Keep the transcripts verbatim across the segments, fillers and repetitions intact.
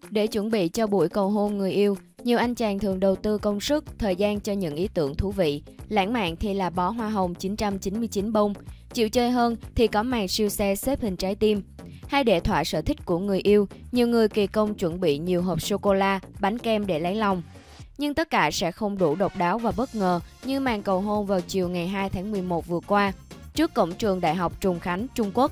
Để chuẩn bị cho buổi cầu hôn người yêu, nhiều anh chàng thường đầu tư công sức, thời gian cho những ý tưởng thú vị. Lãng mạn thì là bó hoa hồng chín trăm chín mươi chín bông, chịu chơi hơn thì có màn siêu xe xếp hình trái tim. Hay để thỏa sở thích của người yêu, nhiều người kỳ công chuẩn bị nhiều hộp sô-cô-la, bánh kem để lấy lòng. Nhưng tất cả sẽ không đủ độc đáo và bất ngờ như màn cầu hôn vào chiều ngày hai tháng mười một vừa qua, trước cổng trường Đại học Trùng Khánh, Trung Quốc.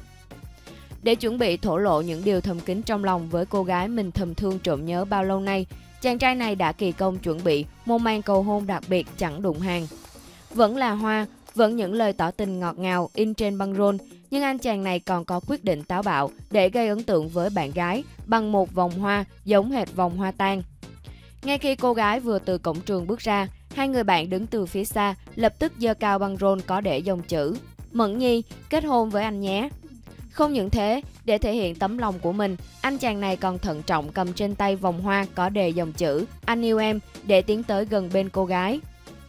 Để chuẩn bị thổ lộ những điều thầm kín trong lòng với cô gái mình thầm thương trộm nhớ bao lâu nay, chàng trai này đã kỳ công chuẩn bị một màn cầu hôn đặc biệt chẳng đụng hàng. Vẫn là hoa, vẫn những lời tỏ tình ngọt ngào in trên băng rôn, nhưng anh chàng này còn có quyết định táo bạo để gây ấn tượng với bạn gái bằng một vòng hoa giống hệt vòng hoa tang. Ngay khi cô gái vừa từ cổng trường bước ra, hai người bạn đứng từ phía xa lập tức giơ cao băng rôn có để dòng chữ "Mẫn Nhi, kết hôn với anh nhé". Không những thế, để thể hiện tấm lòng của mình, anh chàng này còn thận trọng cầm trên tay vòng hoa có đề dòng chữ "Anh yêu em" để tiến tới gần bên cô gái.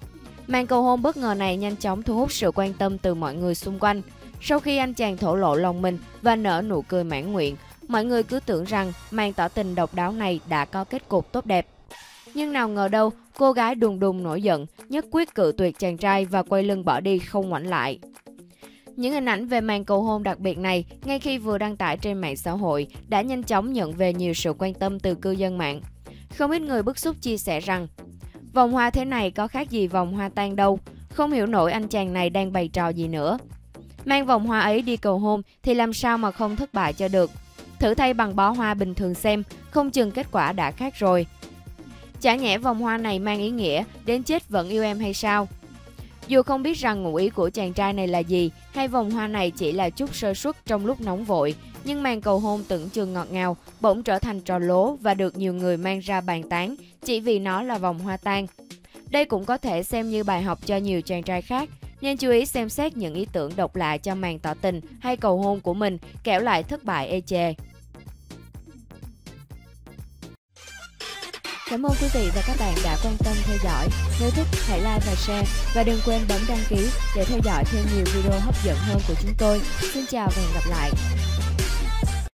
Màn cầu hôn bất ngờ này nhanh chóng thu hút sự quan tâm từ mọi người xung quanh. Sau khi anh chàng thổ lộ lòng mình và nở nụ cười mãn nguyện, mọi người cứ tưởng rằng màn tỏ tình độc đáo này đã có kết cục tốt đẹp. Nhưng nào ngờ đâu, cô gái đùng đùng nổi giận, nhất quyết cự tuyệt chàng trai và quay lưng bỏ đi không ngoảnh lại. Những hình ảnh về màn cầu hôn đặc biệt này, ngay khi vừa đăng tải trên mạng xã hội, đã nhanh chóng nhận về nhiều sự quan tâm từ cư dân mạng. Không ít người bức xúc chia sẻ rằng, vòng hoa thế này có khác gì vòng hoa tang đâu, không hiểu nổi anh chàng này đang bày trò gì nữa. Mang vòng hoa ấy đi cầu hôn thì làm sao mà không thất bại cho được. Thử thay bằng bó hoa bình thường xem, không chừng kết quả đã khác rồi. Chả nhẽ vòng hoa này mang ý nghĩa đến chết vẫn yêu em hay sao? Dù không biết rằng ngụ ý của chàng trai này là gì, hay vòng hoa này chỉ là chút sơ suất trong lúc nóng vội, nhưng màn cầu hôn tưởng chừng ngọt ngào bỗng trở thành trò lố và được nhiều người mang ra bàn tán chỉ vì nó là vòng hoa tang. Đây cũng có thể xem như bài học cho nhiều chàng trai khác, nên chú ý xem xét những ý tưởng độc lạ cho màn tỏ tình hay cầu hôn của mình, kẻo lại thất bại ê chề. Cảm ơn quý vị và các bạn đã quan tâm theo dõi. Nếu thích, hãy like và share. Và đừng quên bấm đăng ký để theo dõi thêm nhiều video hấp dẫn hơn của chúng tôi. Xin chào và hẹn gặp lại!